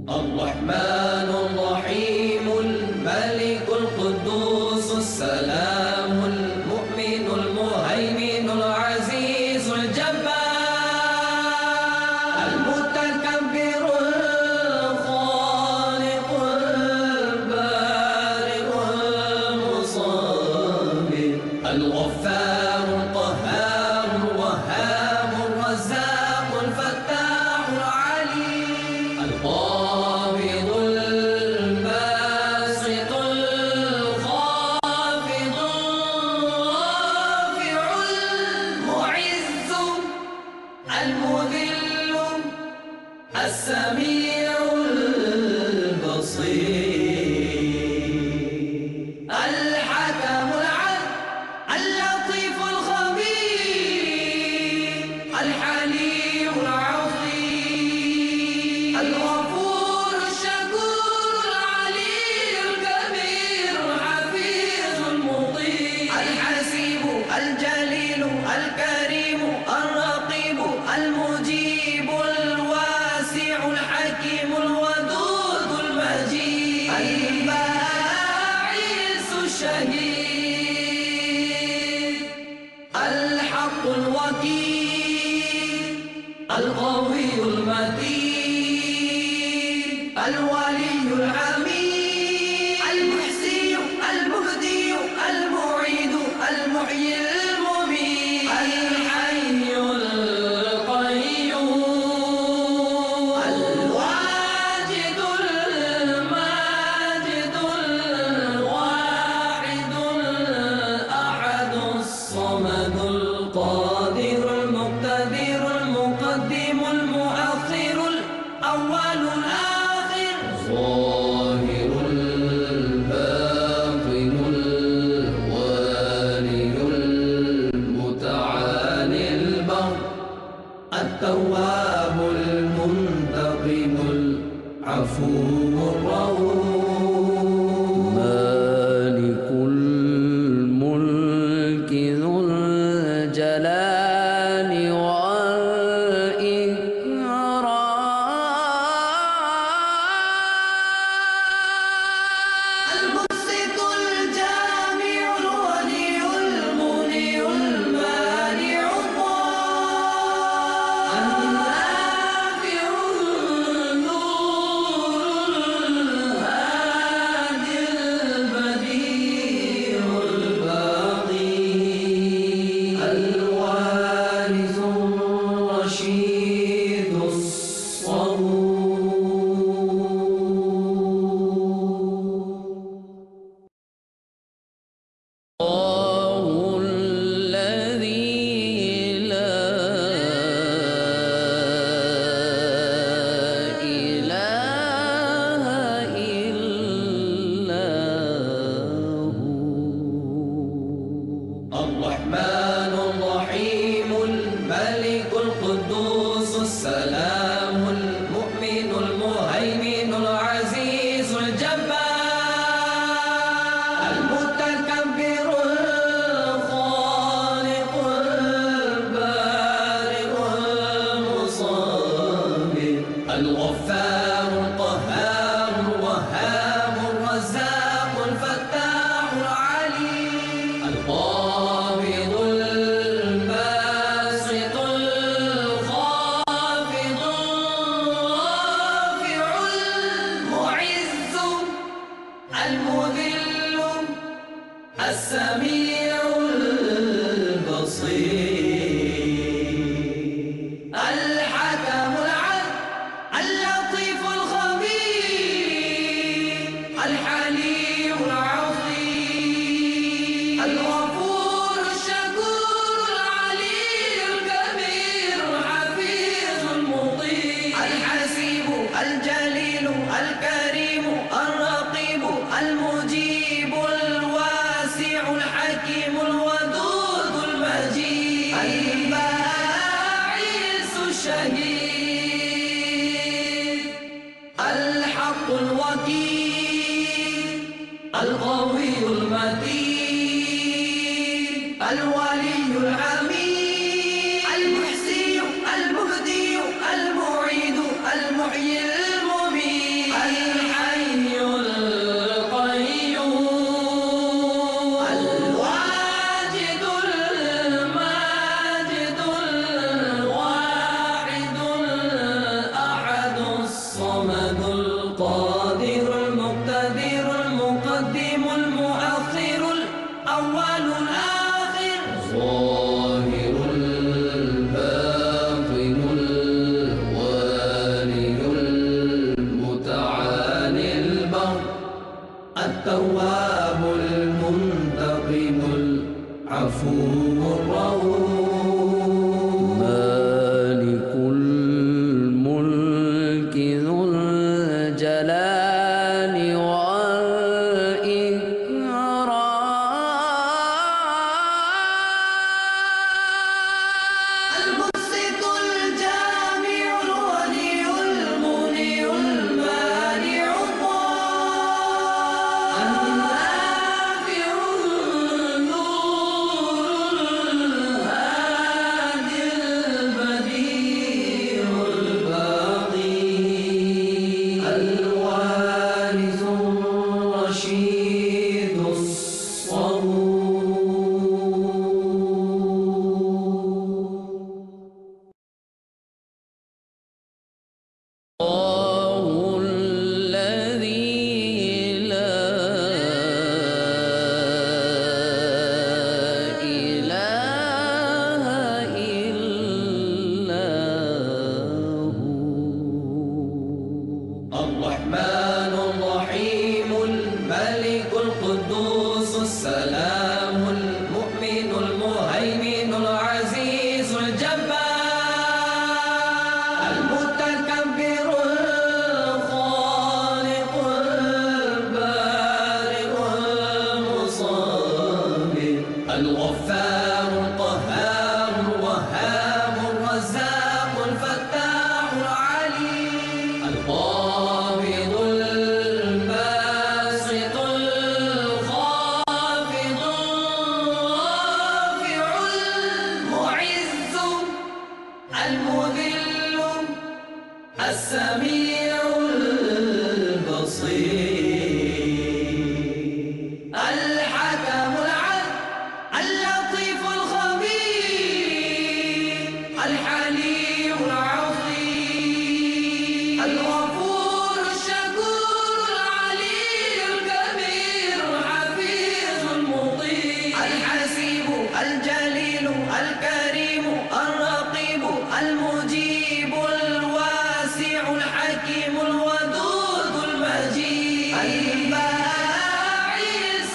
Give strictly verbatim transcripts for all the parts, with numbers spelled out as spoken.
الرحمن الرحيم الملك القدوس السلام المؤمن المهيمن العزيز الجبار المتكبر الخالق البارئ المصور الغفار القهار الوهاب الرزاق الفتاح العليم القابض الباسط الخافض الرافع المعز المذل السميع البصير الحكم العدل اللطيف الخبير الحليم العظيم الغفور الشكور العلي الكبير الحفيظ المطيع الحسيب الجليل الكريم الرقيب المجيب الواسع الحكيم الودود المجيد الباعث الشهيد الحق الوكيل القوي المتين الولي الحميد المحسي المهدي المعيد المحيي المميت الحي القيوم الواجد الماجد الواحد الأحد الصمد القادر المقتدر المقدم المؤخر الأول الآخر الظاهر الباطن الوالي المتعالي البر التواب المنتقم العفو الرؤوف مالك الملك ذو الجلال والإكرام المقسط الجامع الولي المني المانع الضار النافع النور الهادي البديع الباقي الوارث الرشيد الصبور الله الذي لا إله إلا هو الرحمن الرحيم الملك القدوس السلام المؤمن المهيمن العزيز الجبار المتكبر الخالق البارئ المصور الغفار القهار الوهاب الرزاق الفتاح العليم القابض الباسط الخافض الرافع المعز المذل السميع البصير الحكم العدل اللطيف الخبير الحليم العظيم الغفور الشكور العلي الكبير الحفيظ المطيع الحسيب الجليل الكريم الرقيب المجيب الواسع الحكيم الودود المجيد الباعث الشهيد الحق الوكيل القوي المتين الولي الحميد المحسي المهدي المعيد المحيي المميت القادر المقتدر المقدم المؤخر الأول الآخر الظاهر الباطن الوالي المتعالي البر التواب المنتقم العفو الرؤوف مالك الملك ذو الجلال والإكرام المقسط الجامع الولي المنيع المانع الضار النافع النور الهادي البديع الباقي الوارث الرشيد الصبور الله الذي لا إله إلا هو الرحمن الرحيم الملك القدوس السلام المؤمن المهيمن العزيز الجبار المتكبر الخالق البارئ المصور الغفار القهار الوهاب الرزاق الفتاح العليم القابض الباسط الخافض الرافع المعز المذل السميع البصير الحكم العدل اللطيف الخبير الحليم العظيم الغفور الشكور العلي الكبير الحفيظ المطيع الحسيب الجليل الكريم الرقيب المجيب الواسع الحكيم الودود المجيد الباعث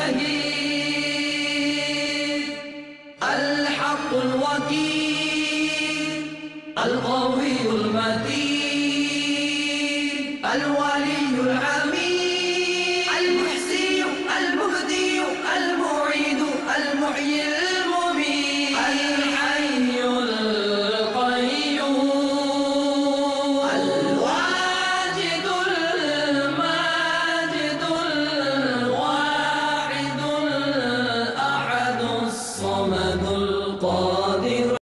الشهيد الحق الوكيل القوي المتين الولي العظيم